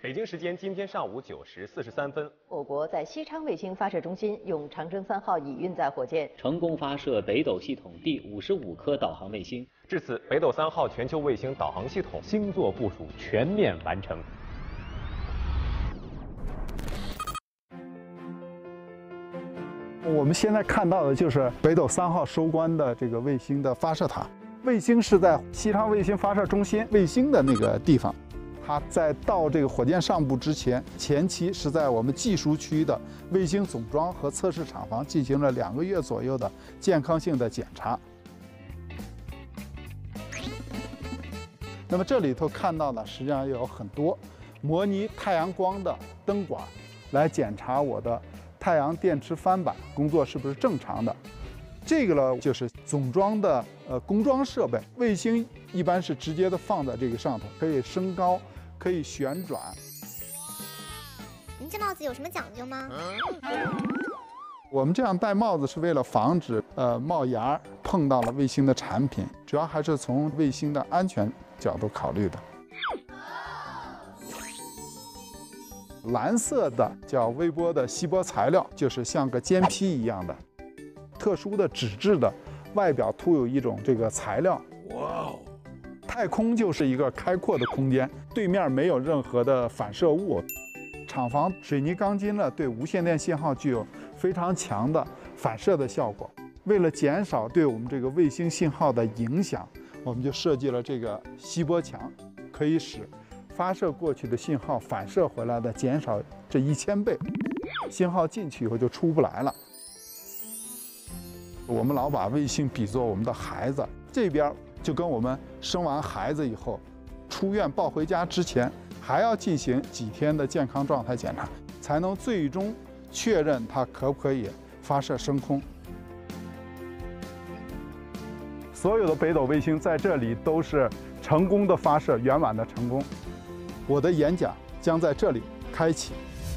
北京时间今天上午9时43分， 我国在西昌卫星发射中心用长征3号乙运载火箭成功发射北斗系统第55颗导航卫星。 至此，北斗3号全球卫星导航系统星座部署全面完成。 我们现在看到的就是北斗3号收官的这个卫星的发射塔。卫星是在西昌卫星发射中心卫星的那个地方。它在到这个火箭上部之前，前期是在我们技术区的卫星总装和测试厂房进行了2个月左右的健康性的检查。那么这里头看到呢，实际上有很多模拟太阳光的灯管，来检查我的太阳电池翻板工作是不是正常的。这个呢，就是总装的工装设备。卫星一般是直接的放在这个上头，可以升高，可以旋转。 您这帽子有什么讲究吗？ 我们这样戴帽子是为了防止帽檐碰到了卫星的产品，主要还是从卫星的安全角度考虑的。蓝色的叫微波的锡箔材料，就是像个肩披一样的。特殊的纸质的，外表涂有一种这个材料。哇哦！太空就是一个开阔的空间，对面没有任何的反射物。厂房水泥钢筋呢，对无线电信号具有非常强的反射的效果。为了减少对我们这个卫星信号的影响，我们就设计了这个锡箔墙，可以使发射过去的信号反射回来的减少这1000倍，信号进去以后就出不来了。我们老把卫星比作我们的孩子，这边就跟我们生完孩子以后，出院抱回家之前，还要进行几天的健康状态检查，才能最终确认它可不可以发射升空。所有的北斗卫星在这里都是成功的发射，圆满的成功。我的演讲将在这里开启。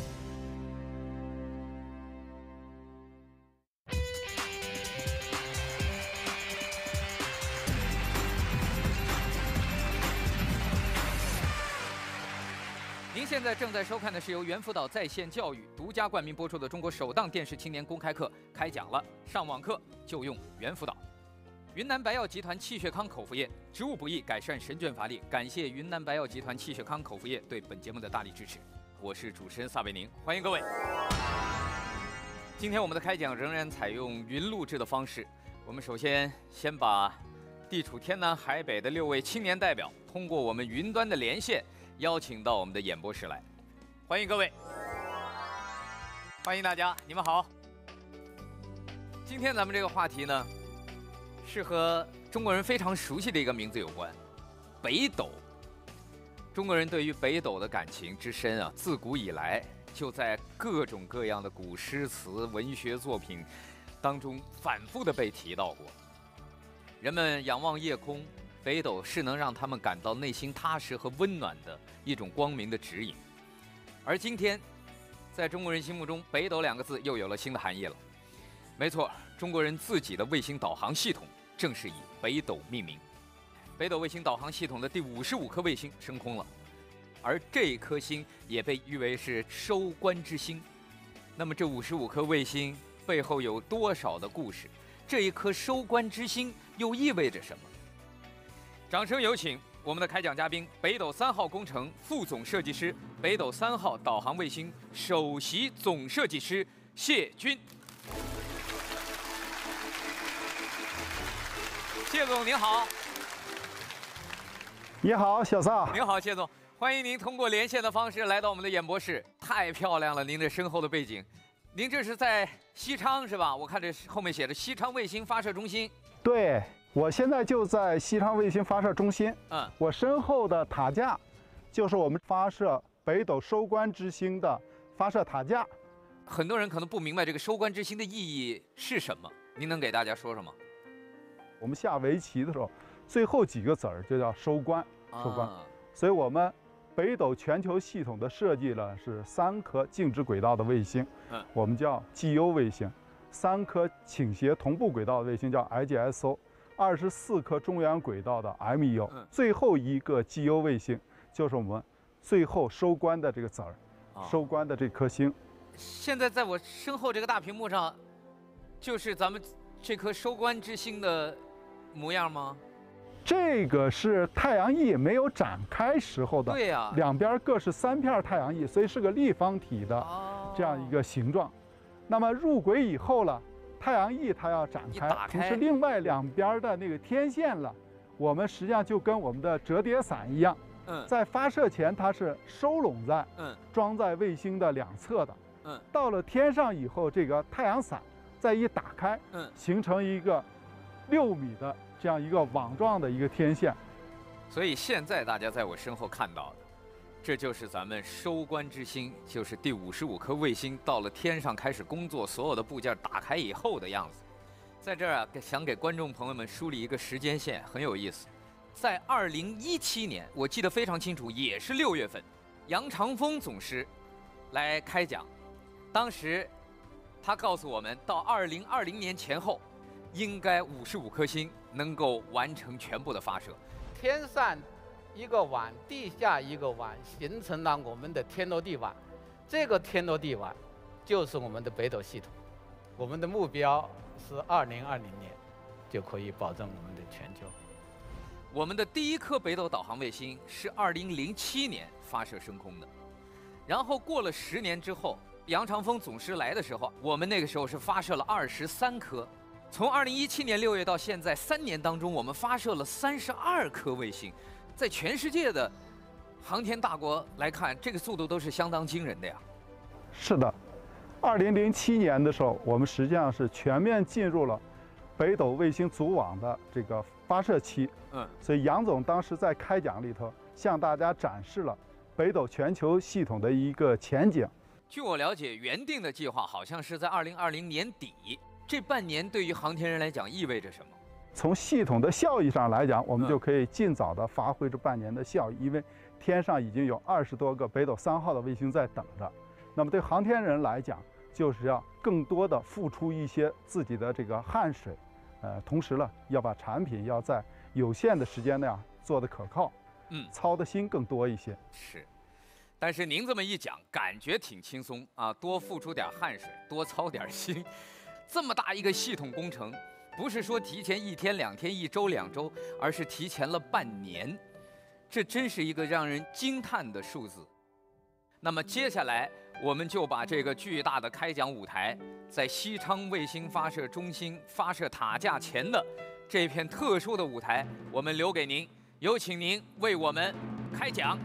现在正在收看的是由猿辅导在线教育独家冠名播出的中国首档电视青年公开课开讲了，上网课就用猿辅导。云南白药集团气血康口服液，植物补益改善神倦乏力。感谢云南白药集团气血康口服液对本节目的大力支持。我是主持人撒贝宁，欢迎各位。今天我们的开讲仍然采用云录制的方式，我们首先把地处天南海北的6位青年代表通过我们云端的连线邀请到我们的演播室来，欢迎各位，欢迎大家，你们好。今天咱们这个话题呢，是和中国人非常熟悉的一个名字有关，北斗。中国人对于北斗的感情之深啊，自古以来就在各种各样的古诗词、文学作品当中反复的被提到过。人们仰望夜空，北斗是能让他们感到内心踏实和温暖的一种光明的指引。而今天，在中国人心目中，北斗2个字又有了新的含义了。没错，中国人自己的卫星导航系统正是以北斗命名。北斗卫星导航系统的第55颗卫星升空了，而这颗星也被誉为是收官之星。那么这55颗卫星背后有多少的故事？这一颗收官之星又意味着什么？掌声有请我们的开讲嘉宾，北斗3号工程副总设计师、北斗3号导航卫星首席总设计师谢军。谢总您好。 你好，小撒。 您好，谢总，欢迎您通过连线的方式来到我们的演播室，太漂亮了，您这身后的背景。您这是在西昌是吧？我看这后面写着西昌卫星发射中心。 对，我现在就在西昌卫星发射中心。我身后的塔架，就是我们发射北斗收官之星的发射塔架。 很多人可能不明白这个收官之星的意义是什么，您能给大家说说吗？ 我们下围棋的时候，最后几个子儿就叫收官，收官。所以我们北斗全球系统的设计呢是3颗静止轨道的卫星，我们叫 GU 卫星；3颗倾斜同步轨道的卫星叫 IGSO；24颗中原轨道的 MEO；最后一个 GU 卫星就是我们最后收官的这个子儿，收官的这颗星。 现在在我身后这个大屏幕上，就是咱们这颗收官之星的模样吗？ 这个是太阳翼没有展开时候的， 对呀， 两边各是3片太阳翼，所以是个立方体的这样一个形状。那么入轨以后了，太阳翼它要展开，同时另外2边的那个天线了，我们实际上就跟我们的折叠伞一样，在发射前它是收拢在，装在卫星的2侧的，到了天上以后，这个太阳伞再一打开，形成一个6米的这样一个网状的一个天线。 所以现在大家在我身后看到的，这就是咱们收官之星，就是第55颗卫星到了天上开始工作，所有的部件打开以后的样子。在这儿啊，想给观众朋友们梳理一个时间线，很有意思。在2017年，我记得非常清楚，也是6月份，杨长峰总师来开讲，当时他告诉我们，到2020年前后，应该55颗星能够完成全部的发射。 天上一个碗，地下一个碗，形成了我们的天罗地网。这个天罗地网就是我们的北斗系统。我们的目标是2020年就可以保证我们的全球。 我们的第一颗北斗导航卫星是2007年发射升空的，然后过了10年之后，杨长峰总师来的时候，我们那个时候是发射了23颗。从2017年6月到现在3年当中，我们发射了32颗卫星。在全世界的航天大国来看，这个速度都是相当惊人的呀。 是的，2007年的时候，我们实际上是全面进入了北斗卫星组网的这个发射期。所以杨总当时在开讲里头向大家展示了北斗全球系统的一个前景。 据我了解，原定的计划好像是在2020年底。这半年对于航天人来讲意味着什么？ 从系统的效益上来讲，我们就可以尽早的发挥这半年的效益，因为天上已经有20多个北斗3号的卫星在等着。那么对航天人来讲，就是要更多的付出一些自己的这个汗水，同时呢，要把产品要在有限的时间内做得可靠，操的心更多一些。 是，但是您这么一讲，感觉挺轻松啊，多付出点汗水，多操点心。这么大一个系统工程，不是说提前1天、2天、1周、2周，而是提前了半年，这真是一个让人惊叹的数字。那么接下来，我们就把这个巨大的开讲舞台，在西昌卫星发射中心发射塔架前的这片特殊的舞台，我们留给您，有请您为我们开讲。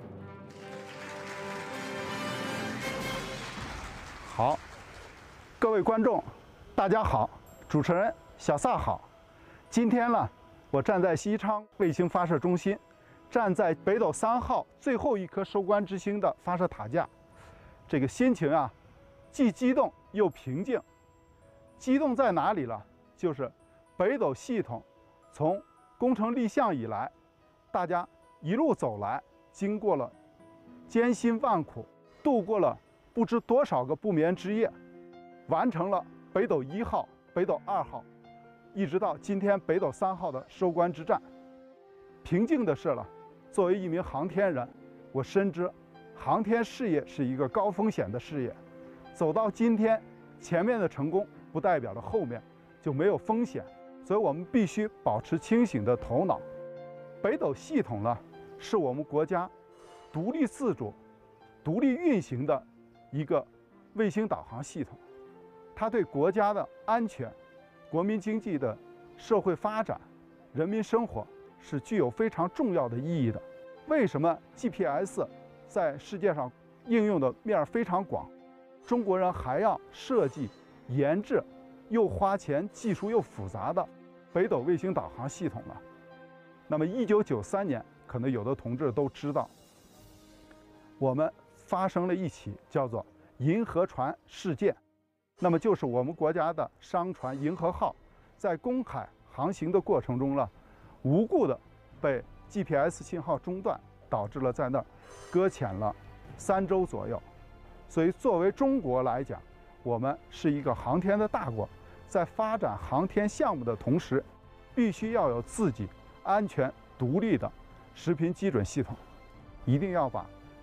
好，各位观众，大家好，主持人小撒好。今天呢，我站在西昌卫星发射中心，站在北斗3号最后一颗收官之星的发射塔架，这个心情啊，既激动又平静。激动在哪里了？就是北斗系统从工程立项以来，大家一路走来，经过了艰辛万苦，度过了不知多少个不眠之夜，完成了北斗1号、北斗2号，一直到今天北斗3号的收官之战。平静的是了，作为一名航天人，我深知航天事业是一个高风险的事业。走到今天，前面的成功不代表着后面就没有风险，所以我们必须保持清醒的头脑。北斗系统呢，是我们国家独立自主、独立运行的一个卫星导航系统，它对国家的安全、国民经济的社会发展、人民生活是具有非常重要的意义的。为什么 GPS 在世界上应用的面非常广，中国人还要设计、研制又花钱、技术又复杂的北斗卫星导航系统呢？那么1993年，可能有的同志都知道，我们发生了一起叫做银河船事件。那么就是我们国家的商船银河号在公海航行的过程中呢，无故的被 GPS 信号中断，导致了在那儿搁浅了3周左右。所以作为中国来讲，我们是一个航天的大国，在发展航天项目的同时，必须要有自己安全独立的时频基准系统，一定要把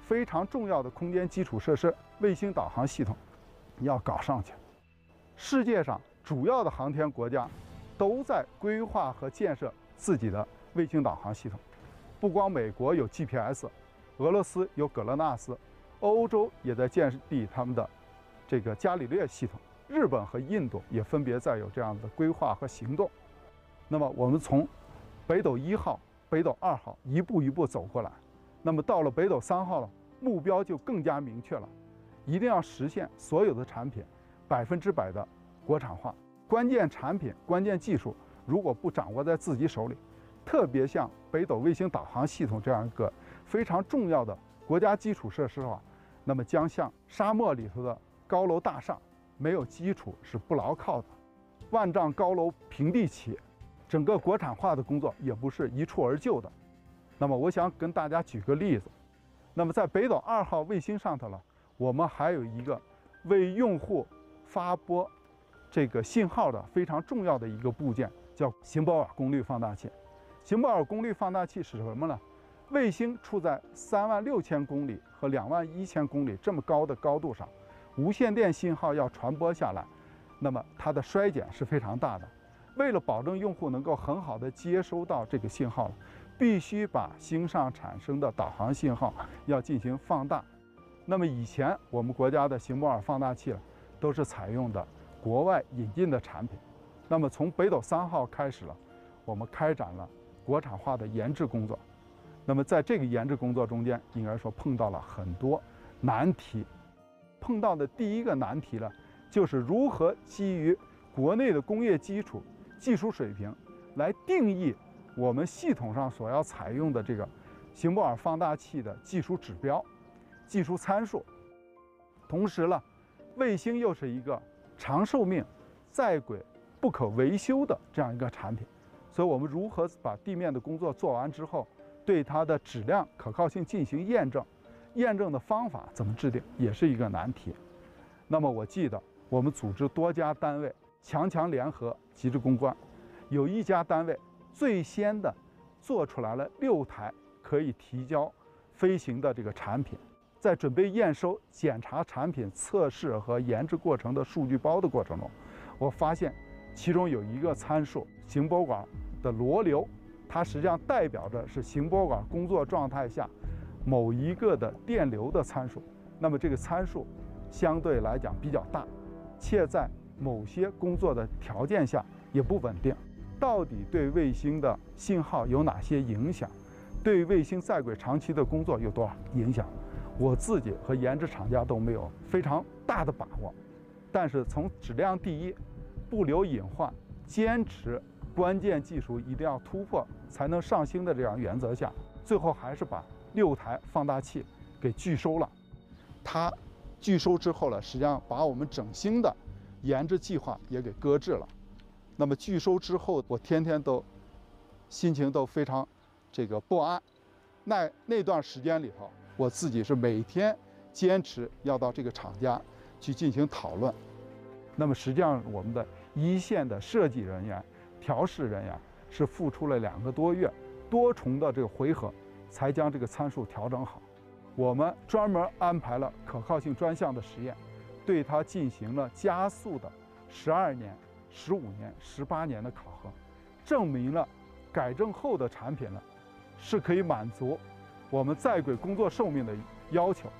非常重要的空间基础设施卫星导航系统要搞上去。世界上主要的航天国家都在规划和建设自己的卫星导航系统，不光美国有 GPS， 俄罗斯有葛勒纳斯，欧洲也在建立他们的这个伽利略系统，日本和印度也分别在有这样的规划和行动。那么我们从北斗1号、北斗2号一步一步走过来，那么到了北斗3号了，目标就更加明确了，一定要实现所有的产品100%的国产化。关键产品、关键技术如果不掌握在自己手里，特别像北斗卫星导航系统这样一个非常重要的国家基础设施的话，那么将像沙漠里头的高楼大厦，没有基础是不牢靠的。万丈高楼平地起，整个国产化的工作也不是一蹴而就的。那么我想跟大家举个例子，那么在北斗2号卫星上头了，我们还有一个为用户发播这个信号的非常重要的一个部件，叫邢泊尔功率放大器。邢泊尔功率放大器是什么呢？卫星处在36000公里和21000公里这么高的高度上，无线电信号要传播下来，那么它的衰减是非常大的。为了保证用户能够很好的接收到这个信号，必须把星上产生的导航信号要进行放大。那么以前我们国家的邢泊尔放大器都是采用的国外引进的产品。那么从北斗3号开始了，我们开展了国产化的研制工作。那么在这个研制工作中间，应该说碰到了很多难题。碰到的第一个难题呢，就是如何基于国内的工业基础、技术水平来定义我们系统上所要采用的这个邢泊尔放大器的技术指标、技术参数。同时呢，卫星又是一个长寿命、在轨、不可维修的这样一个产品，所以我们如何把地面的工作做完之后，对它的质量可靠性进行验证，验证的方法怎么制定，也是一个难题。那么我记得我们组织多家单位强联合，集致攻关，有一家单位最先的做出来了6台可以提交飞行的这个产品。在准备验收、检查产品测试和研制过程的数据包的过程中，我发现其中有一个参数邢泊管的螺流，它实际上代表着是邢泊管工作状态下某一个的电流的参数。那么这个参数相对来讲比较大，且在某些工作的条件下也不稳定。到底对卫星的信号有哪些影响？对卫星在轨长期的工作有多少影响？我自己和研制厂家都没有非常大的把握。但是从质量第一、不留隐患、坚持关键技术一定要突破才能上星的这样原则下，最后还是把6台放大器给拒收了。它拒收之后呢，实际上把我们整星的研制计划也给搁置了。那么拒收之后，我天天都心情都非常不安。那段时间里头，我自己是每天坚持要到这个厂家去进行讨论。那么实际上我们的一线的设计人员、调试人员是付出了2个多月，多重的这个回合，才将这个参数调整好。我们专门安排了可靠性专项的实验，对它进行了加速的12年、15年、18年的考核，证明了改正后的产品呢是可以满足我们在轨工作寿命的要求。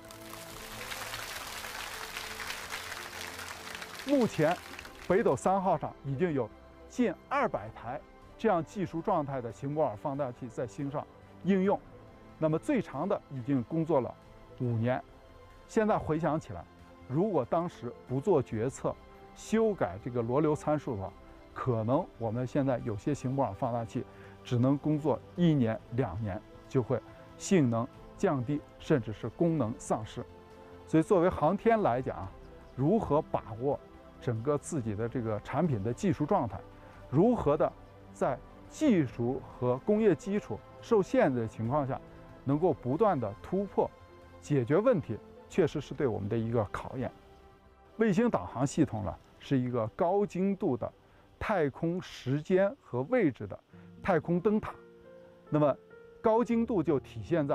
目前北斗3号上已经有近200台这样技术状态的邢泊尔放大器在星上应用，那么最长的已经工作了5年。现在回想起来，如果当时不做决策，修改这个螺流参数的话，可能我们现在有些邢泊尔放大器只能工作1年、2年就会性能降低，甚至是功能丧失。所以作为航天来讲，如何把握整个自己的这个产品的技术状态，如何的在技术和工业基础受限制的情况下，能够不断的突破、解决问题，确实是对我们的一个考验。卫星导航系统呢，是一个高精度的太空时间和位置的太空灯塔。那么高精度就体现在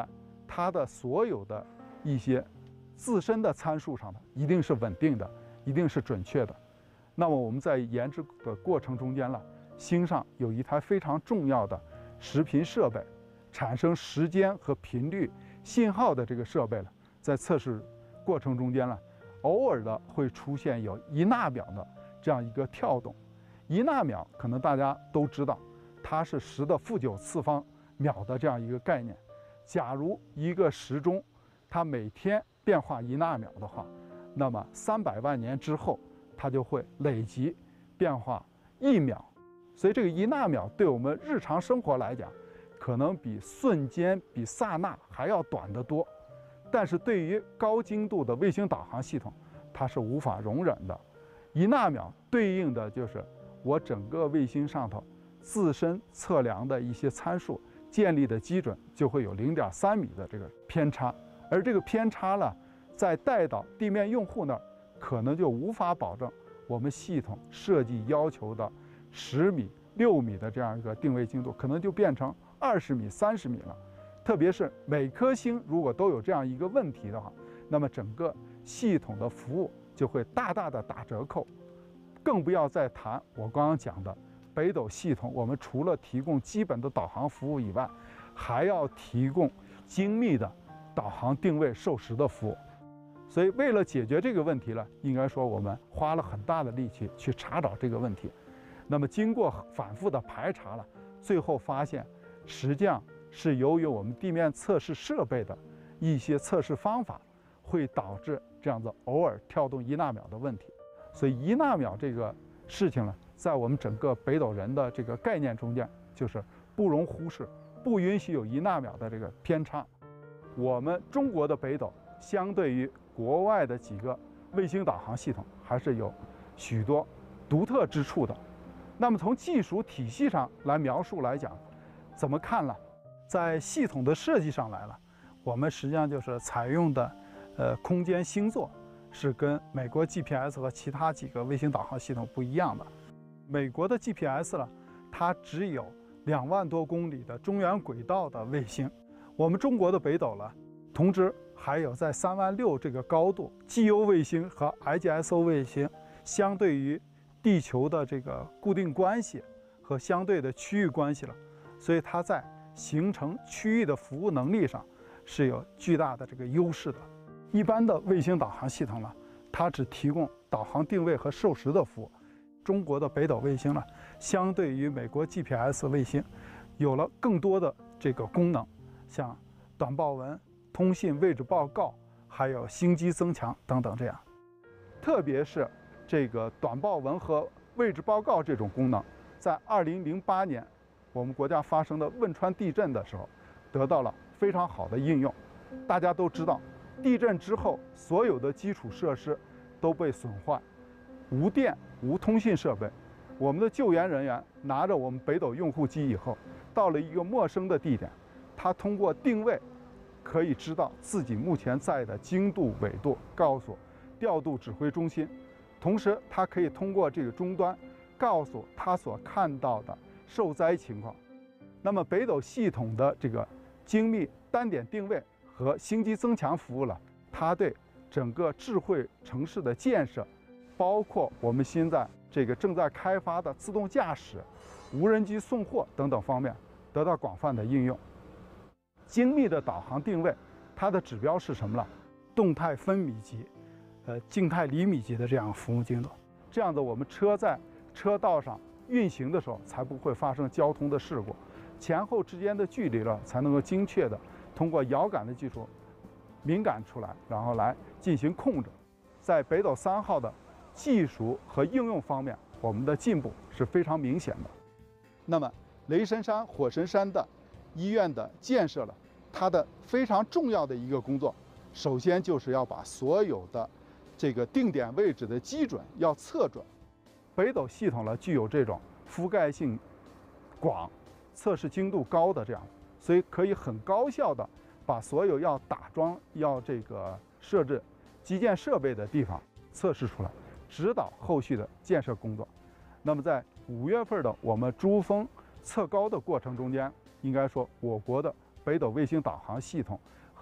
它的所有的一些自身的参数上的一定是稳定的，一定是准确的。那么我们在研制的过程中间了，星上有一台非常重要的时频设备，产生时间和频率信号的这个设备了，在测试过程中间了，偶尔的会出现有1纳秒的这样一个跳动。1纳秒可能大家都知道，它是10的负9次方秒的这样一个概念。假如一个时钟它每天变化1纳秒的话，那么300万年之后，它就会累积变化1秒。所以这个1纳秒对我们日常生活来讲，可能比瞬间、比刹那还要短得多。但是对于高精度的卫星导航系统，它是无法容忍的。1纳秒对应的就是我整个卫星上头自身测量的一些参数建立的基准就会有0.3米的这个偏差，而这个偏差呢，在带到地面用户那儿，可能就无法保证我们系统设计要求的10米、6米的这样一个定位精度，可能就变成20米、30米了。特别是每颗星如果都有这样一个问题的话，那么整个系统的服务就会大大的打折扣。更不要再谈我刚刚讲的北斗系统，我们除了提供基本的导航服务以外，还要提供精密的导航定位授时的服务。所以为了解决这个问题呢，应该说我们花了很大的力气去查找这个问题。那么经过反复的排查了，最后发现实际上是由于我们地面测试设备的一些测试方法，会导致这样子偶尔跳动1纳秒的问题。所以1纳秒这个事情呢，在我们整个北斗人的这个概念中间，就是不容忽视，不允许有1纳秒的这个偏差。我们中国的北斗相对于国外的几个卫星导航系统，还是有许多独特之处的。那么从技术体系上来描述来讲，怎么看呢？在系统的设计上来了，我们实际上就是采用的空间星座是跟美国 GPS 和其他几个卫星导航系统不一样的。美国的 GPS 呢，它只有2万多公里的中原轨道的卫星。我们中国的北斗呢，同时还有在3万6这个高度 GO 卫星和 IGSO 卫星，相对于地球的这个固定关系和相对的区域关系了，所以它在形成区域的服务能力上是有巨大的这个优势的。一般的卫星导航系统呢，它只提供导航定位和授时的服务。中国的北斗卫星呢，相对于美国 GPS 卫星，有了更多的这个功能，像短报文、通信位置报告，还有星机增强等等这样。特别是这个短报文和位置报告这种功能，在2008年我们国家发生的汶川地震的时候，得到了非常好的应用。大家都知道，地震之后所有的基础设施都被损坏，无电无通信设备，我们的救援人员拿着我们北斗用户机以后，到了一个陌生的地点，他通过定位可以知道自己目前在的经度纬度，告诉调度指挥中心，同时他可以通过这个终端告诉他所看到的受灾情况。那么北斗系统的这个精密单点定位和星机增强服务了，它对整个智慧城市的建设，包括我们现在这个正在开发的自动驾驶、无人机送货等等方面得到广泛的应用。精密的导航定位，它的指标是什么呢？动态分米级、静态厘米级的这样服务精度。这样子我们车在车道上运行的时候，才不会发生交通的事故，前后之间的距离了才能够精确的通过遥感的技术敏感出来，然后来进行控制。在北斗3号的技术和应用方面，我们的进步是非常明显的。那么雷神山、火神山的医院的建设了，它的非常重要的一个工作，首先就是要把所有的这个定点位置的基准要测准。北斗系统呢，具有这种覆盖性广、测试精度高的这样，所以可以很高效的把所有要打桩、要这个设置基建设备的地方测试出来，指导后续的建设工作。那么在5月份的我们珠峰测高的过程中间，应该说我国的北斗卫星导航系统和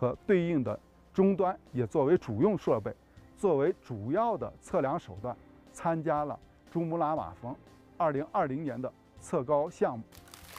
和对应的终端也作为主用设备，作为主要的测量手段，参加了珠穆朗玛峰2020年的测高项目。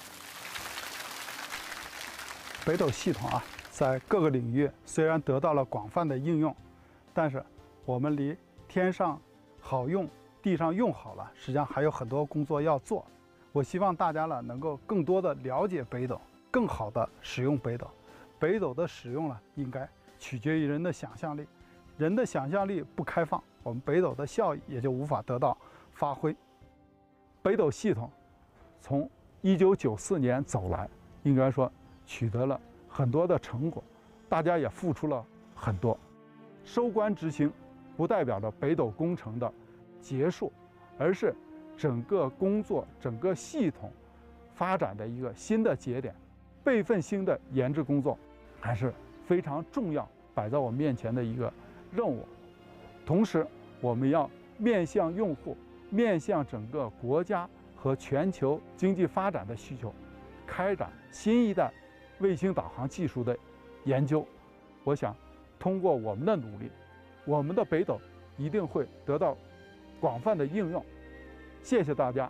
北斗系统在各个领域虽然得到了广泛的应用，但是我们离天上好用、地上用好了，实际上还有很多工作要做。我希望大家能够更多的了解北斗，更好的使用北斗。北斗的使用应该取决于人的想象力，人的想象力不开放，我们北斗的效益也就无法得到发挥。北斗系统从1994年走来，应该说取得了很多的成果，大家也付出了很多。收官执行不代表着北斗工程的结束，而是整个工作、整个系统发展的一个新的节点。备份性的研制工作还是非常重要，摆在我们面前的一个任务。同时，我们要面向用户、面向整个国家和全球经济发展的需求，开展新一代卫星导航技术的研究。我想，通过我们的努力，我们的北斗一定会得到广泛的应用。谢谢大家。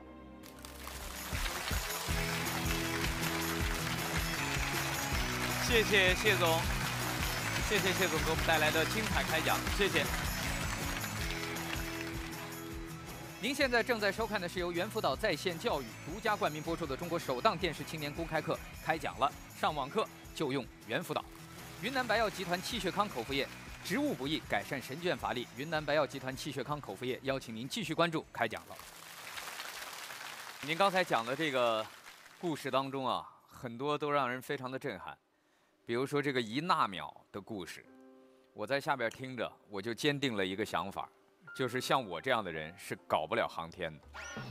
谢谢谢总，谢谢谢总给我们带来的精彩开讲，谢谢。您现在正在收看的是由猿辅导在线教育独家冠名播出的中国首档电视青年公开课，开讲了，上网课就用猿辅导。云南白药集团气血康口服液，植物补益改善神倦乏力。云南白药集团气血康口服液邀请您继续关注，开讲了。您刚才讲的这个故事当中很多都让人非常的震撼。比如说这个1纳秒的故事，我在下边听着，我就坚定了一个想法，就是像我这样的人是搞不了航天的。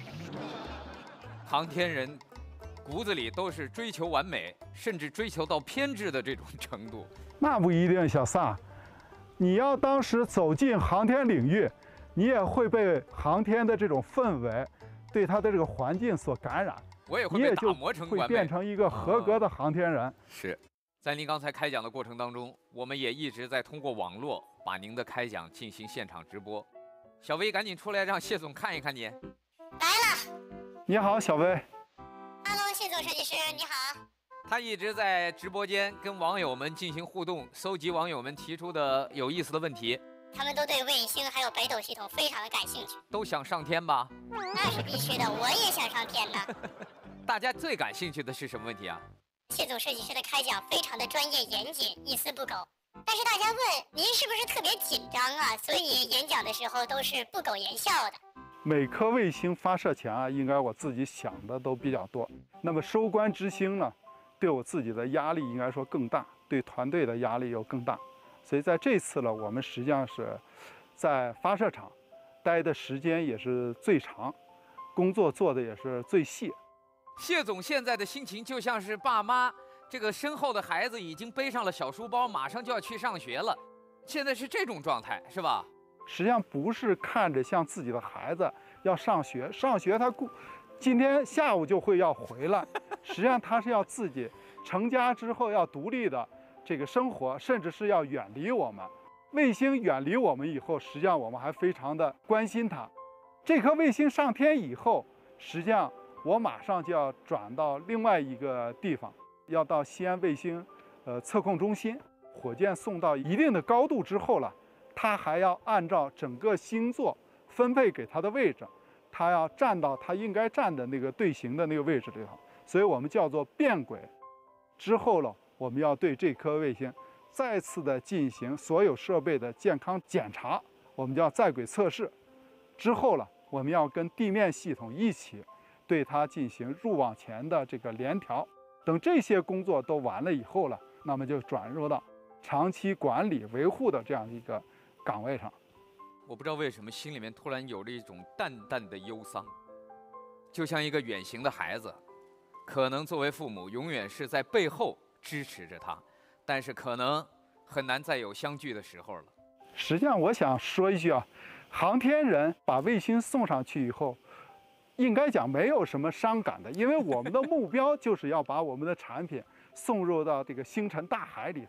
航天人骨子里都是追求完美，甚至追求到偏执的这种程度。 那不一定，小撒，你要当时走进航天领域，你也会被航天的这种氛围，对它的这个环境所感染， 我也会被打磨成完美， 你也就会变成一个合格的航天人。 是。在您刚才开讲的过程当中，我们也一直在通过网络把您的开讲进行现场直播。小薇，赶紧出来让谢总看一看你。 来了。 你好，小薇。 Hello， 谢总设计师，你好。 他一直在直播间跟网友们进行互动，搜集网友们提出的有意思的问题。 他们都对卫星还有北斗系统非常的感兴趣。 都想上天吧？ 那是必须的，我也想上天呢。 大家最感兴趣的是什么问题啊？ 谢总设计师的开讲非常的专业严谨，一丝不苟。但是大家问您是不是特别紧张啊？所以演讲的时候都是不苟言笑的。 每颗卫星发射前应该我自己想的都比较多。那么收官执行呢，对我自己的压力应该说更大，对团队的压力又更大。所以在这次呢，我们实际上是在发射场待的时间也是最长，工作做的也是最细。 谢总现在的心情就像是爸妈这个身后的孩子已经背上了小书包，马上就要去上学了，现在是这种状态，是吧？ 实际上不是看着像自己的孩子要上学，他今天下午就会要回来，实际上他是要自己成家之后要独立的这个生活，甚至是要远离我们。卫星远离我们以后，实际上我们还非常的关心它。这颗卫星上天以后，实际上我马上就要转到另外一个地方，要到西安卫星测控中心。火箭送到一定的高度之后了，它还要按照整个星座分配给它的位置，它要站到它应该站的那个队形的那个位置里头，所以我们叫做变轨。之后了，我们要对这颗卫星再次的进行所有设备的健康检查，我们叫在轨测试。之后了，我们要跟地面系统一起对它进行入网前的这个联调。等这些工作都完了以后了，那么就转入到长期管理维护的这样一个岗位上。 我不知道为什么心里面突然有了一种淡淡的忧伤，就像一个远行的孩子，可能作为父母永远是在背后支持着他，但是可能很难再有相聚的时候了。 实际上我想说一句航天人把卫星送上去以后，应该讲没有什么伤感的，因为我们的目标就是要把我们的产品送入到这个星辰大海里头。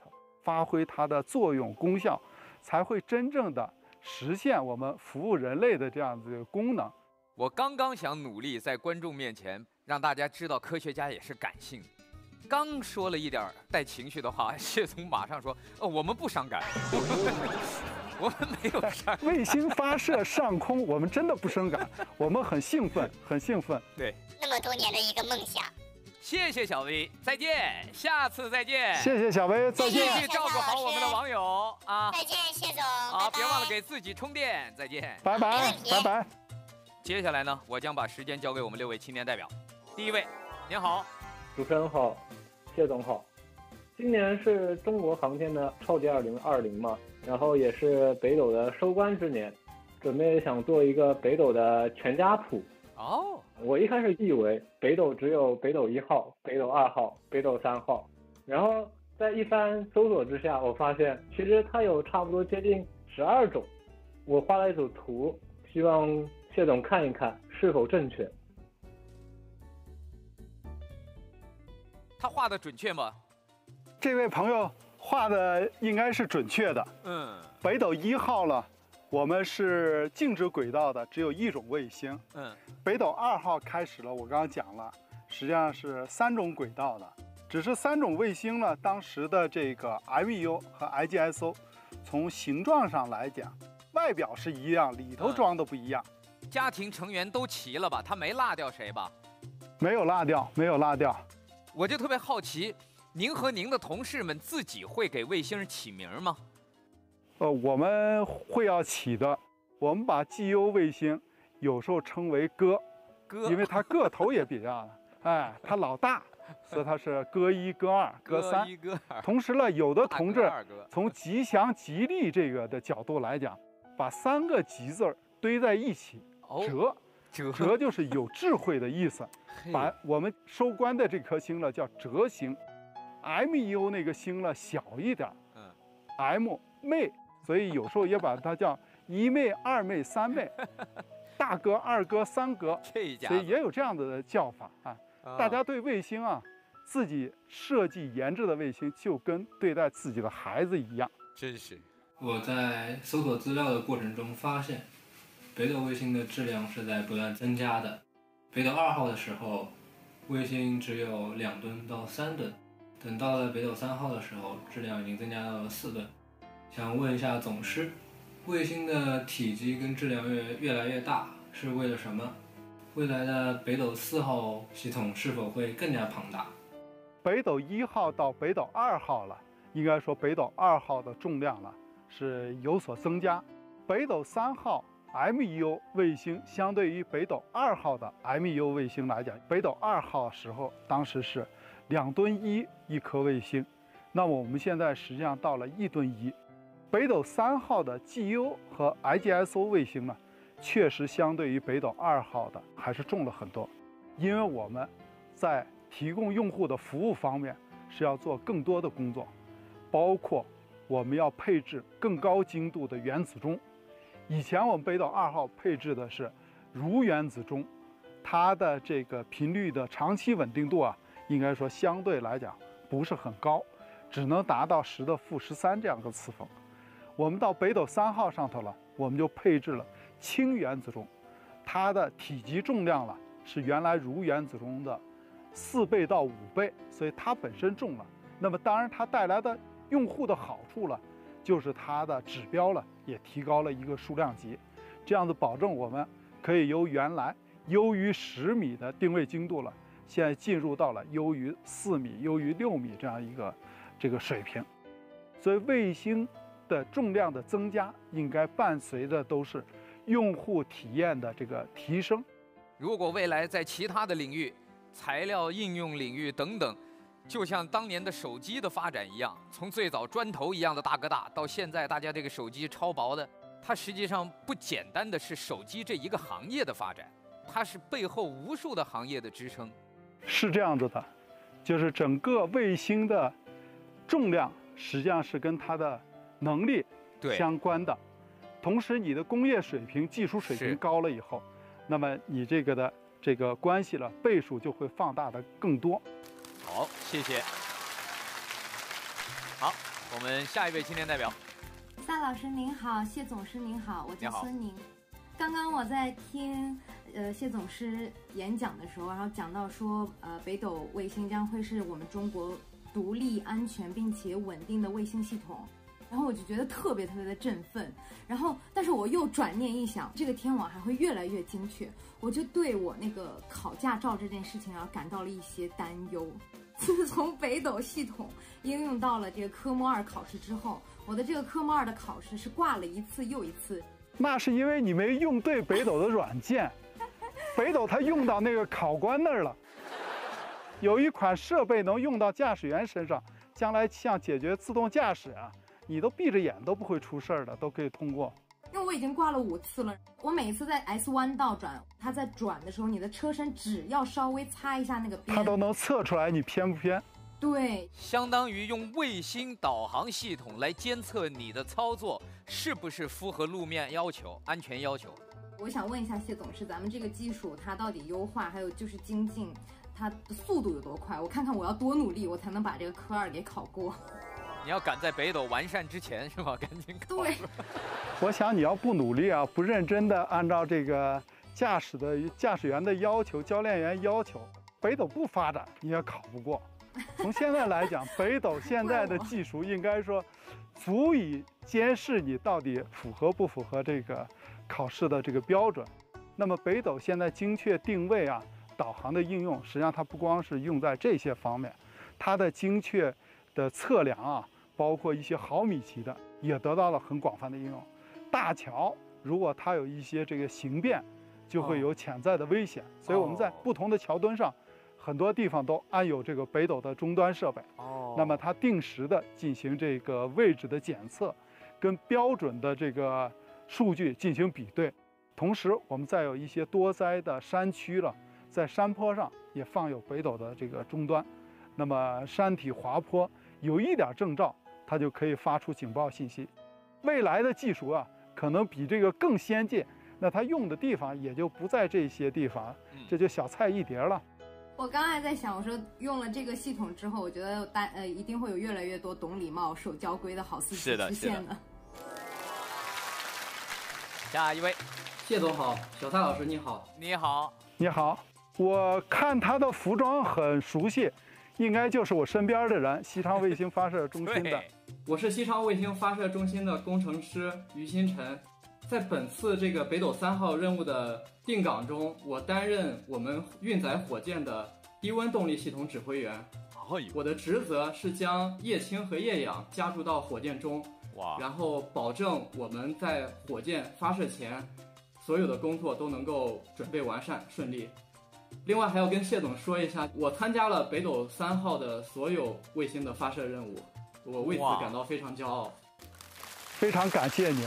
发挥它的作用功效，才会真正的实现我们服务人类的这样子的功能。 我刚刚想努力在观众面前让大家知道科学家也是感性的，刚说了一点带情绪的话，谢总马上说：“我们不伤感，我们没有伤。” 卫星发射上空，我们真的不伤感，我们很兴奋，很兴奋。 对， 那么多年的一个梦想。 谢谢小薇，再见，下次再见。 谢谢小薇，再见。 继续照顾好我们的网友啊！ 再见，谢总。 好，别忘了给自己充电。再见， 拜拜，拜拜。 接下来呢，我将把时间交给我们6位青年代表。第一位，您好， 主持人好，谢总好。今年是中国航天的超级2020嘛，然后也是北斗的收官之年，准备想做一个北斗的全家谱。 哦， 我一开始以为北斗只有北斗1号、北斗2号、北斗3号，然后在一番搜索之下，我发现其实它有差不多接近12种。我画了一组图，希望谢总看一看是否正确。 他画的准确吗？ 这位朋友画的应该是准确的。北斗1号了，我们是静止轨道的，只有一种卫星。北斗2号开始了，我刚刚讲了，实际上是3种轨道的，只是3种卫星呢，当时的这个 MEU 和 IGSO 从形状上来讲，外表是一样，里头装的不一样。 家庭成员都齐了吧？他没落掉谁吧？ 没有落掉，没有落掉。 我就特别好奇，您和您的同事们自己会给卫星起名吗？ 我们会要起的。我们把 GU 卫星有时候称为哥，因为它个头也比较，它老大，所以它是哥1、哥2、哥3、 哥1、哥2。 同时呢，有的同志从吉祥吉利这个的角度来讲，把3个吉字堆在一起，哲就是有智慧的意思。把我们收官的这颗星呢叫哲星 ，MEU 那个星呢小一点，M 妹，所以有时候也把它叫1妹、2妹、3妹，大哥、2哥、3哥，所以也有这样的叫法啊。大家对卫星啊，自己设计研制的卫星就跟对待自己的孩子一样。 真是。 我在搜索资料的过程中发现，北斗卫星的质量是在不断增加的。北斗2号的时候，卫星只有2吨到3吨，等到了北斗3号的时候，质量已经增加到了4吨。想问一下总师，卫星的体积跟质量越来越大，是为了什么？未来的北斗4号系统是否会更加庞大？ 北斗1号到北斗2号了，应该说北斗2号的重量了是有所增加。北斗3号 MEU 卫星相对于北斗2号的 MEU 卫星来讲，北斗2号时候当时是2吨1一颗卫星，那么我们现在实际上到了1吨1。北斗3号的 GU 和 IGSO 卫星呢，确实相对于北斗2号的还是重了很多，因为我们在提供用户的服务方面是要做更多的工作，包括我们要配置更高精度的原子钟。以前我们北斗2号配置的是铷原子钟，它的这个频率的长期稳定度啊，应该说相对来讲不是很高，只能达到10^-13这样个次方。我们到北斗3号上头了，我们就配置了氢原子钟，它的体积重量了是原来铷原子钟的4倍到5倍，所以它本身重了。那么当然它带来的用户的好处了，就是它的指标了也提高了一个数量级，这样子保证我们可以由原来优于10米的定位精度了，现在进入到了优于4米、优于6米这样一个这个水平。所以卫星的重量的增加，应该伴随的都是用户体验的这个提升。 如果未来在其他的领域，材料应用领域等等，就像当年的手机的发展一样，从最早砖头一样的大哥大，到现在大家这个手机超薄的，它实际上不简单的是手机这一个行业的发展，它是背后无数的行业的支撑。 是这样子的，就是整个卫星的重量实际上是跟它的能力相关的，同时你的工业水平、技术水平高了以后，那么你这个的这个关系了倍数就会放大的更多。 好，谢谢。好， 我们下一位青年代表， 萨老师您好，谢总师您好，我叫你好孙宁。刚刚我在听谢总师演讲的时候，然后讲到说北斗卫星将会是我们中国独立、安全并且稳定的卫星系统。然后我就觉得特别的振奋，然后但是我又转念一想，这个天网还会越来越精确，我就对我那个考驾照这件事情啊感到了一些担忧。自从北斗系统应用到了这个科目2考试之后，我的这个科目2的考试是挂了一次又一次。 那是因为你没用对北斗的软件，北斗它用到那个考官那儿了。有一款设备能用到驾驶员身上，将来像解决自动驾驶啊，你都闭着眼都不会出事儿的，都可以通过。 因为我已经挂了5次了，我每一次在 S 弯道转，它在转的时候，你的车身只要稍微擦一下那个边， 它都能测出来你偏不偏。 对， 相当于用卫星导航系统来监测你的操作是不是符合路面要求、安全要求。 我想问一下谢总师，咱们这个技术它到底优化，还有就是精进，它的速度有多快？我看看我要多努力，我才能把这个科2给考过。 你要赶在北斗完善之前是吧？赶紧考。 对。 我想你要不努力啊，不认真的按照这个驾驶员的要求、教练员要求，北斗不发展你也考不过。从现在来讲，北斗现在的技术应该说足以监视你到底符合不符合这个考试的这个标准。那么北斗现在精确定位啊、导航的应用，实际上它不光是用在这些方面，它的精确的测量啊，包括一些毫米级的，也得到了很广泛的应用。大桥如果它有一些这个形变，就会有潜在的危险，所以我们在不同的桥墩上，很多地方都安有这个北斗的终端设备。那么它定时的进行这个位置的检测，跟标准的这个数据进行比对。同时，我们再有一些多灾的山区了，在山坡上也放有北斗的这个终端。那么山体滑坡有一点征兆，它就可以发出警报信息。未来的技术啊，可能比这个更先进，那它用的地方也就不在这些地方，这就小菜一碟了。 我刚才在想，我说用了这个系统之后，我觉得一定会有越来越多懂礼貌、守交规的好司机出现的。 下一位， 谢总好，小蔡老师你好。 你好， 你好。我看他的服装很熟悉，应该就是我身边的人，西昌卫星发射中心的。 我是西昌卫星发射中心的工程师于新晨。在本次这个北斗3号任务的定岗中，我担任我们运载火箭的低温动力系统指挥员。我的职责是将液氢和液氧加注到火箭中，然后保证我们在火箭发射前所有的工作都能够准备完善顺利。另外还要跟谢总说一下，我参加了北斗3号的所有卫星的发射任务，我为此感到非常骄傲。 非常感谢你。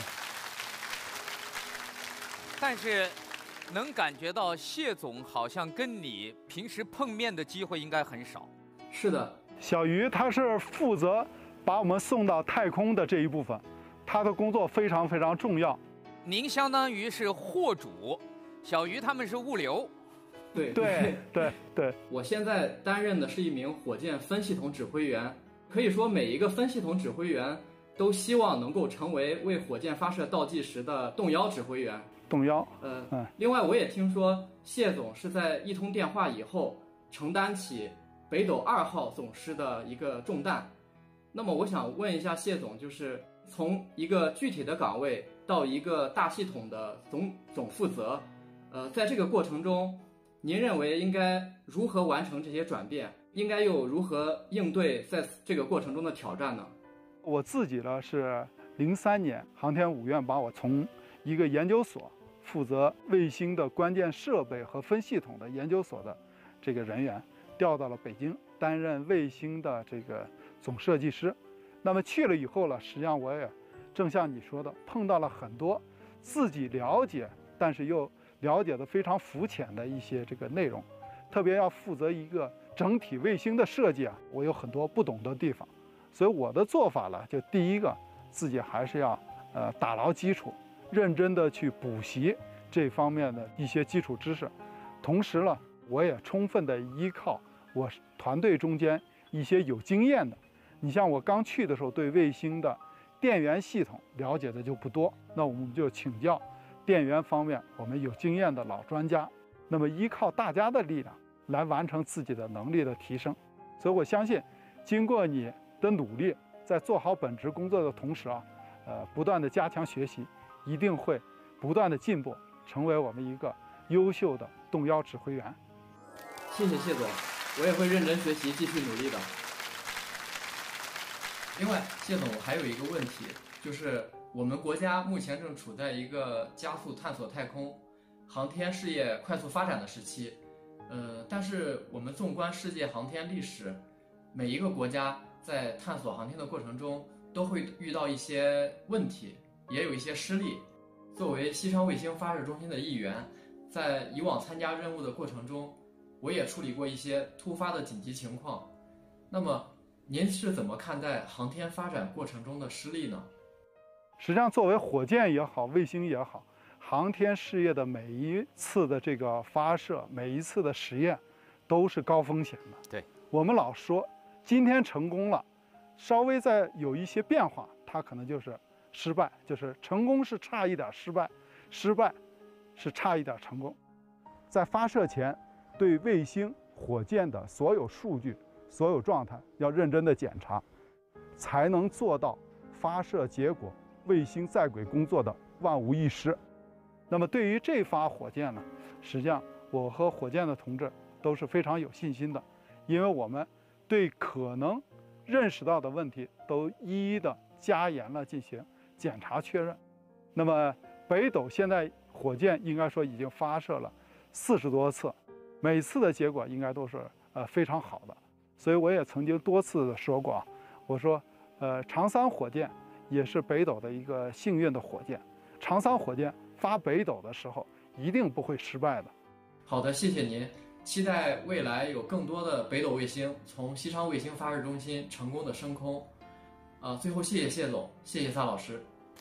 但是能感觉到谢总好像跟你平时碰面的机会应该很少。 是的， 小于他是负责把我们送到太空的这一部分，他的工作非常非常重要。 您相当于是货主，小于他们是物流。 对，我现在担任的是一名火箭分系统指挥员，可以说每一个分系统指挥员都希望能够成为为火箭发射倒计时的动摇指挥员。另外我也听说谢总是在一通电话以后承担起北斗2号总师的一个重担。那么我想问一下谢总，就是从一个具体的岗位到一个大系统的总负责，在这个过程中，您认为应该如何完成这些转变？应该又如何应对在这个过程中的挑战呢？ 我自己呢是03年航天5院把我从一个研究所负责卫星的关键设备和分系统的研究所的这个人员调到了北京，担任卫星的这个总设计师。那么去了以后呢，实际上我也正像你说的，碰到了很多自己了解但是又了解的非常肤浅的一些这个内容，特别要负责一个整体卫星的设计啊，我有很多不懂的地方。所以我的做法呢，就第一个，自己还是要打牢基础，认真的去补习这方面的一些基础知识。同时呢，我也充分的依靠我团队中间一些有经验的你像我刚去的时候，对卫星的电源系统了解的就不多，那我们就请教电源方面我们有经验的老专家，那么依靠大家的力量来完成自己的能力的提升。所以我相信，经过你的努力，在做好本职工作的同时啊，不断的加强学习，一定会不断的进步，成为我们一个优秀的动幺指挥员。 谢谢谢总，我也会认真学习，继续努力的。另外，谢总，我还有一个问题，就是我们国家目前正处在一个加速探索太空、航天事业快速发展的时期。但是我们纵观世界航天历史，每一个国家在探索航天的过程中都会遇到一些问题，也有一些失利。作为西昌卫星发射中心的一员，在以往参加任务的过程中，我也处理过一些突发的紧急情况。那么您是怎么看待航天发展过程中的失利呢？ 实际上，作为火箭也好，卫星也好，航天事业的每一次的这个发射，每一次的实验，都是高风险的。 对， 我们老说，今天成功了，稍微再有一些变化，它可能就是失败，就是成功是差一点失败，失败是差一点成功。在发射前，对卫星、火箭的所有数据、所有状态要认真的检查，才能做到发射结果、卫星在轨工作的万无一失。那么对于这发火箭呢，实际上我和火箭的同志都是非常有信心的，因为我们对可能认识到的问题都一一的加严了进行检查确认。那么北斗现在火箭应该说已经发射了40多次，每次的结果应该都是非常好的。所以我也曾经多次的说过，我说长3火箭也是北斗的一个幸运的火箭，长3火箭发北斗的时候一定不会失败的。 好的，谢谢您，期待未来有更多的北斗卫星从西昌卫星发射中心成功的升空。最后谢谢谢总，谢谢萨老师。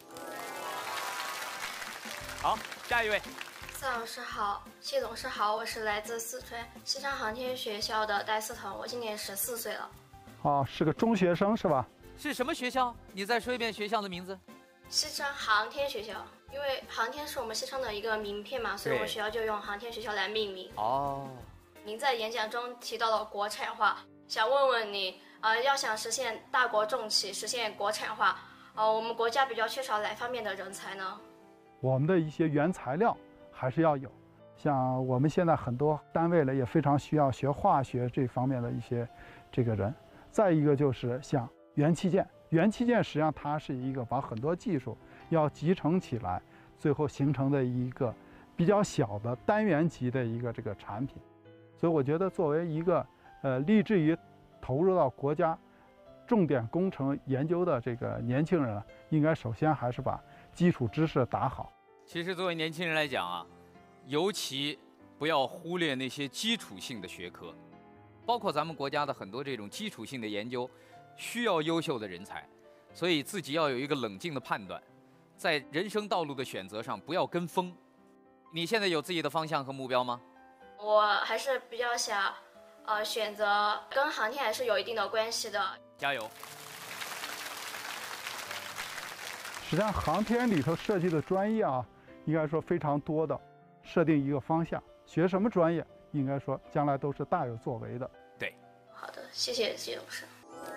好，下一位。 萨老师好，谢董事好，我是来自四川西昌航天学校的戴思腾，我今年14岁了。 是个中学生是吧？ 是什么学校？你再说一遍学校的名字。 西昌航天学校，因为航天是我们西昌的一个名片嘛，所以我们学校就用航天学校来命名。 哦。 您在演讲中提到了国产化，想问问你，要想实现大国重器，实现国产化，我们国家比较缺少哪方面的人才呢？ 我们的一些原材料还是要有，像我们现在很多单位呢也非常需要学化学这方面的一些这个人。再一个就是像元器件，元器件实际上它是一个把很多技术要集成起来，最后形成的一个比较小的单元级的一个这个产品。所以我觉得作为一个立志于投入到国家重点工程研究的这个年轻人，应该首先还是把基础知识打好。 其实作为年轻人来讲啊，尤其不要忽略那些基础性的学科，包括咱们国家的很多这种基础性的研究，需要优秀的人才，所以自己要有一个冷静的判断，在人生道路的选择上不要跟风。你现在有自己的方向和目标吗？ 我还是比较想，选择跟航天还是有一定的关系的。 加油！ 实际上，航天里头涉及的专业啊，应该说非常多的，设定一个方向，学什么专业，应该说将来都是大有作为的。 对， 好的，谢谢谢董事。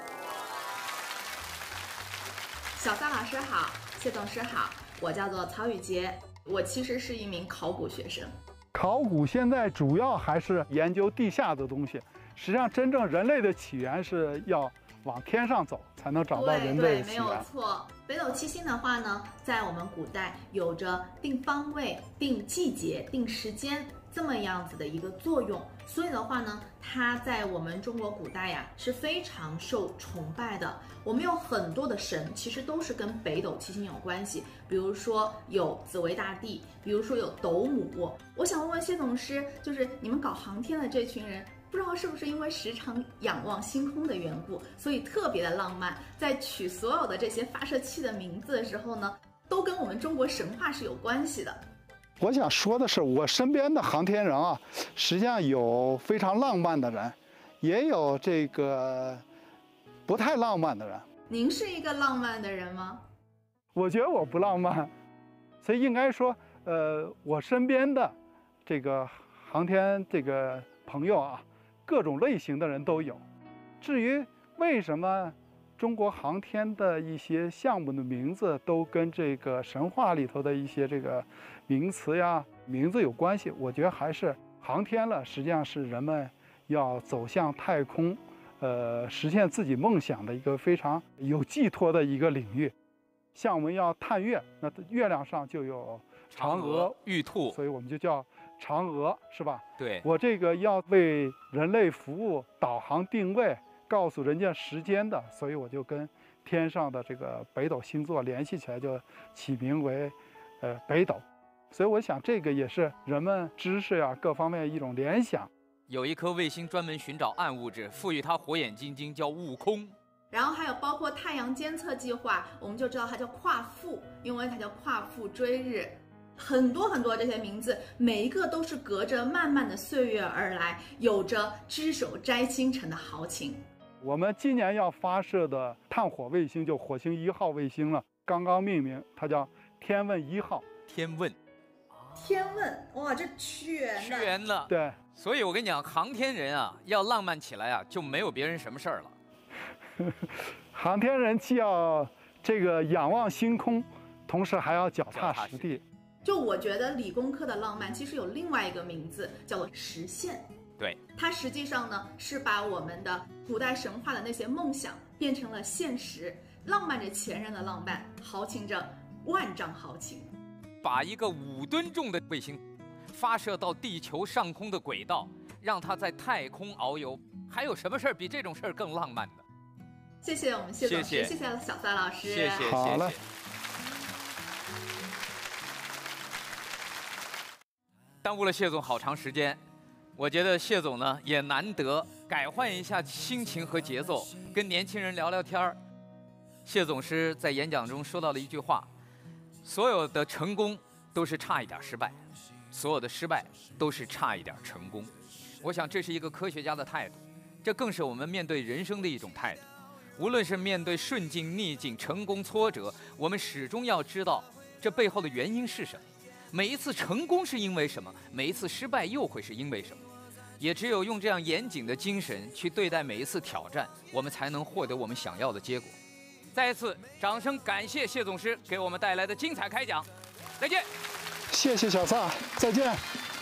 小萨老师好，谢董事好，我叫做曹雨洁，我其实是一名考古学生。 考古现在主要还是研究地下的东西，实际上真正人类的起源是要往天上走，才能找到人类的起源。 对，没有错。北斗七星的话呢，在我们古代有着定方位、定季节、定时间这么样子的一个作用，所以的话呢，它在我们中国古代呀是非常受崇拜的。我们有很多的神，其实都是跟北斗七星有关系，比如说有紫薇大帝，比如说有斗母。我想问问谢总师，就是你们搞航天的这群人，不知道是不是因为时常仰望星空的缘故，所以特别的浪漫，在取所有的这些发射器的名字的时候呢，都跟我们中国神话是有关系的。 我想说的是，我身边的航天人啊，实际上有非常浪漫的人，也有这个不太浪漫的人。 您是一个浪漫的人吗？ 我觉得我不浪漫，所以应该说，我身边的这个航天这个朋友啊，各种类型的人都有。至于为什么中国航天的一些项目的名字都跟这个神话里头的一些这个名词呀、名字有关系，我觉得还是航天了，实际上是人们要走向太空，实现自己梦想的一个非常有寄托的一个领域。像我们要探月，那月亮上就有嫦娥、 玉兔， 所以我们就叫嫦娥，是吧？ 对， 我这个要为人类服务、导航定位、告诉人家时间的，所以我就跟天上的这个北斗星座联系起来，就起名为北斗。所以我想这个也是人们知识啊各方面一种联想。 有一颗卫星专门寻找暗物质，赋予它火眼金睛，叫悟空。 然后还有包括太阳监测计划，我们就知道它叫夸父，因为它叫夸父追日。很多很多这些名字，每一个都是隔着漫漫的岁月而来，有着只手摘星辰的豪情。 我们今年要发射的探火卫星就火星1号卫星了，刚刚命名，它叫天问1号。 天问， 天问，哇，这全了。 对， 所以我跟你讲，航天人啊，要浪漫起来啊，就没有别人什么事儿了。 航天人既要这个仰望星空，同时还要脚踏实地。 就我觉得理工科的浪漫其实有另外一个名字，叫做实现。 对， 它实际上呢是把我们的古代神话的那些梦想变成了现实，浪漫着前人的浪漫，豪情着万丈豪情。 把一个5吨重的卫星发射到地球上空的轨道，让它在太空遨游，还有什么事儿比这种事儿更浪漫的？ 谢谢我们谢总师，谢谢小撒老师， 谢谢， 好了。 耽误了谢总好长时间，我觉得谢总呢也难得改换一下心情和节奏，跟年轻人聊聊天儿。谢总师在演讲中说到了一句话：所有的成功都是差一点失败，所有的失败都是差一点成功。我想这是一个科学家的态度，这更是我们面对人生的一种态度。无论是面对顺境、逆境、成功、挫折，我们始终要知道这背后的原因是什么。每一次成功是因为什么，每一次失败又会是因为什么。也只有用这样严谨的精神去对待每一次挑战，我们才能获得我们想要的结果。再一次掌声感谢谢总师给我们带来的精彩开讲，再见。 谢谢小撒，再见。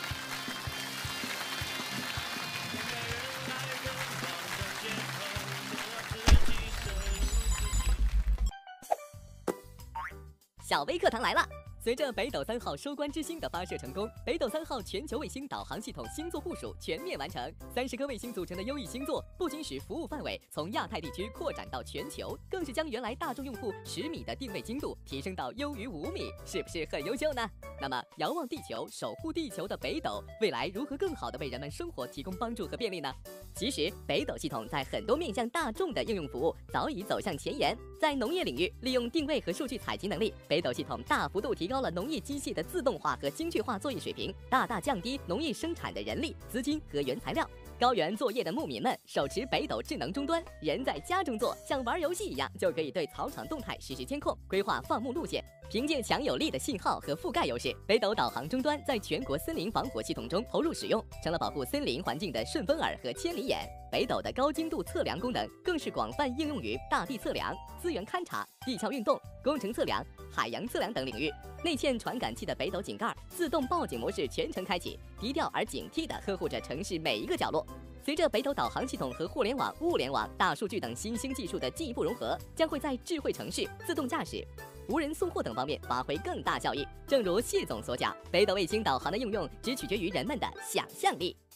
小微课堂来了！随着北斗3号收官之星的发射成功，北斗3号全球卫星导航系统星座部署全面完成。30颗卫星组成的优异星座，不仅使服务范围从亚太地区扩展到全球，更是将原来大众用户10米的定位精度提升到优于5米，是不是很优秀呢？那么，遥望地球、守护地球的北斗，未来如何更好地为人们生活提供帮助和便利呢？其实，北斗系统在很多面向大众的应用服务早已走向前沿。在农业领域，利用定位和数据采集能力，北斗系统大幅度提高了农业机器的自动化和精确化作业水平，大大降低农业生产的人力、资金和原材料。高原作业的牧民们手持北斗智能终端，人在家中坐，像玩游戏一样，就可以对草场动态实时监控，规划放牧路线。凭借强有力的信号和覆盖优势，北斗导航终端在全国森林防火系统中投入使用，成了保护森林环境的顺风耳和千里眼。北斗的高精度测量功能更是广泛应用于大地测量、资源勘察、地壳运动、工程测量、海洋测量等领域。内嵌传感器的北斗井盖自动报警模式全程开启，低调而警惕地呵护着城市每一个角落。随着北斗导航系统和互联网、物联网、大数据等新兴技术的进一步融合，将会在智慧城市、自动驾驶、无人送货等方面发挥更大效益。正如谢总所讲，北斗卫星导航的应用只取决于人们的想象力。